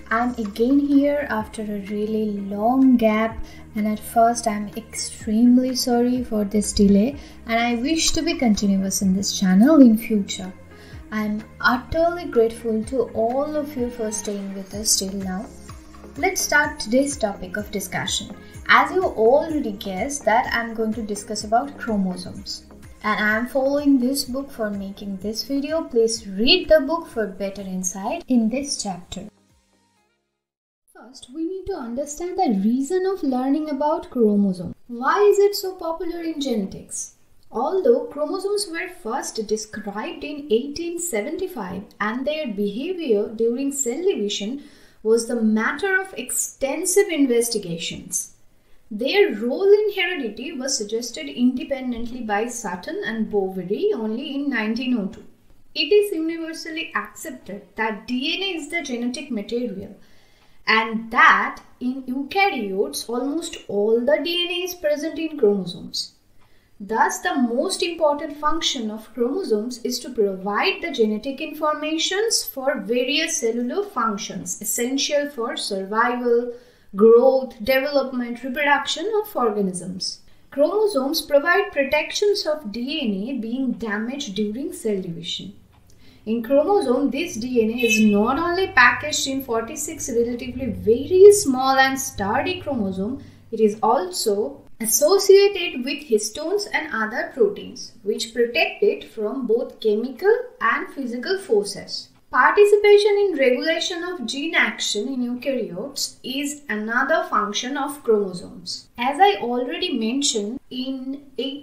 I'm again here after a really long gap, and at first I'm extremely sorry for this delay, and I wish to be continuous in this channel in future. I'm utterly grateful to all of you for staying with us till now. Let's start today's topic of discussion. As you already guessed that I'm going to discuss about chromosomes. And I'm following this book for making this video. Please read the book for better insight in this chapter. First, we need to understand the reason of learning about chromosomes. Why is it so popular in genetics? Although chromosomes were first described in 1875 and their behavior during cell division was the matter of extensive investigations, their role in heredity was suggested independently by Sutton and Boveri only in 1902. It is universally accepted that DNA is the genetic material, and that in eukaryotes almost all the DNA is present in chromosomes. Thus, the most important function of chromosomes is to provide the genetic informations for various cellular functions essential for survival, growth, development, reproduction of organisms. Chromosomes provide protections of DNA being damaged during cell division. In chromosome, this DNA is not only packaged in 46 relatively very small and sturdy chromosomes, it is also associated with histones and other proteins, which protect it from both chemical and physical forces. Participation in regulation of gene action in eukaryotes is another function of chromosomes. As I already mentioned, in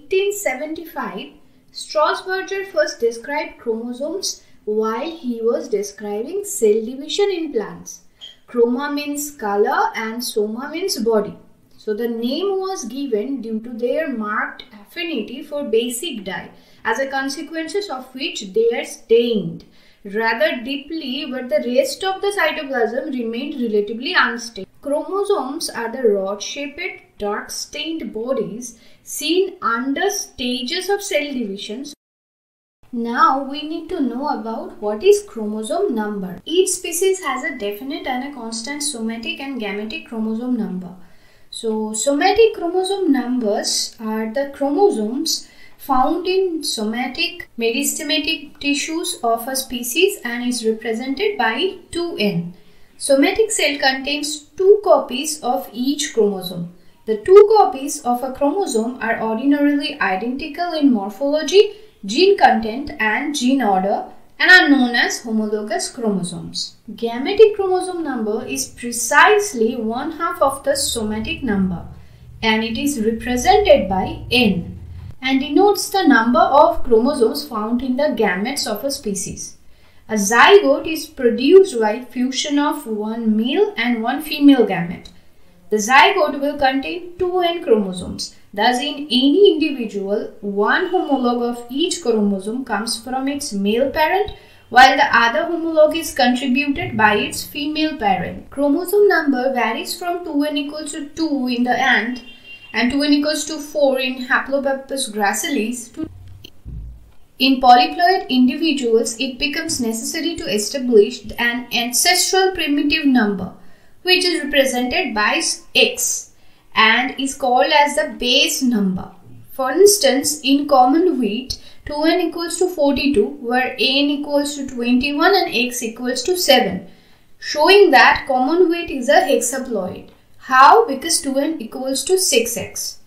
1875, Strasburger first described chromosomes while he was describing cell division in plants. Chroma means color and soma means body. So the name was given due to their marked affinity for basic dye, as a consequence of which they are stained rather deeply, but the rest of the cytoplasm remained relatively unstained. Chromosomes are the rod-shaped, dark-stained bodies seen under stages of cell division. Now we need to know about what is chromosome number. Each species has a definite and a constant somatic and gametic chromosome number. So somatic chromosome numbers are the chromosomes found in somatic meristematic tissues of a species and is represented by 2n. Somatic cell contains 2 copies of each chromosome. The 2 copies of a chromosome are ordinarily identical in morphology, gene content and gene order and are known as homologous chromosomes. Gametic chromosome number is precisely 1/2 of the somatic number, and it is represented by n and denotes the number of chromosomes found in the gametes of a species. A zygote is produced by fusion of one male and one female gamete. The zygote will contain 2n chromosomes. Thus, in any individual, one homologue of each chromosome comes from its male parent, while the other homologue is contributed by its female parent. Chromosome number varies from 2n equals to 2 in the ant and 2n equals to 4 in Haplobapus gracilis. In polyploid individuals, it becomes necessary to establish an ancestral primitive number, which is represented by x and is called as the base number. For instance, in common wheat, 2n equals to 42, where n equals to 21 and x equals to 7, showing that common wheat is a hexaploid. How? Because 2n equals to 6x.